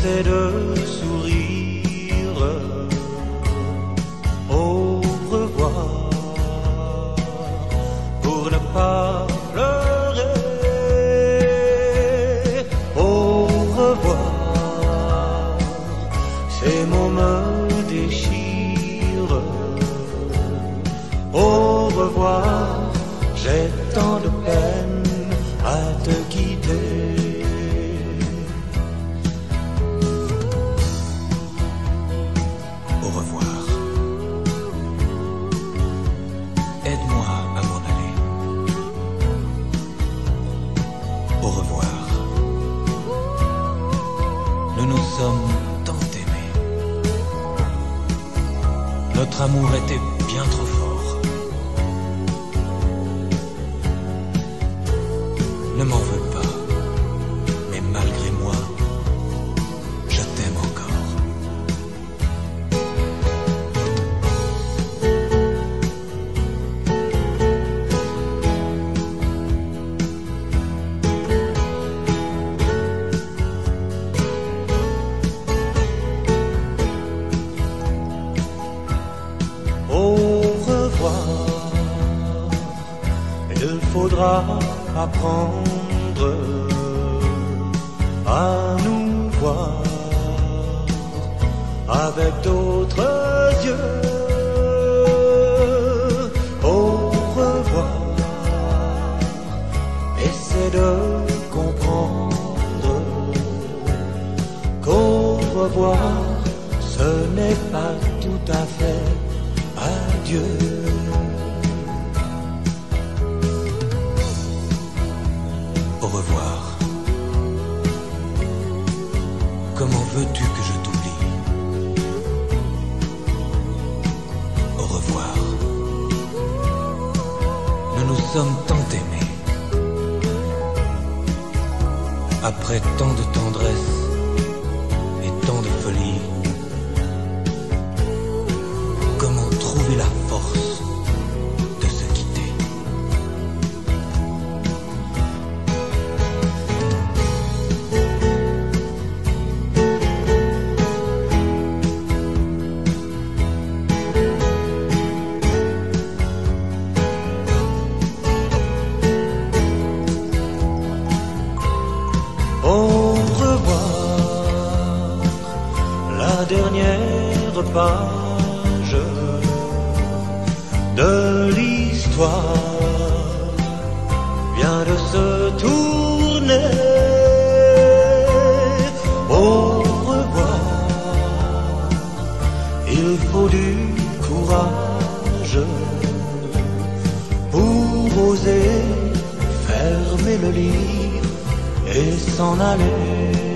essaie de sourire. Au revoir, pour ne pas pleurer. Au revoir, ces mots me déchirent. Au revoir, j'ai tant de peine à te quitter. Au revoir. Aide-moi à m'en aller. Au revoir. Nous nous sommes tant aimés. Notre amour était bien trop fort. Ne m'en veux pas, mais malgré moi, je t'aime encore. Au revoir, il faudra apprendre à nous voir avec d'autres yeux. Au revoir, essaie de comprendre qu'au revoir, ce n'est pas tout à fait adieu. Au revoir. Comment veux-tu que je t'oublie? Au revoir. Nous nous sommes tant aimés. Après tant de tendresse et tant de folie, comment trouver la force de se quitter? Au revoir, la dernière page de l'histoire vient de se tourner. Au revoir, il faut du courage pour oser fermer le livre et s'en aller.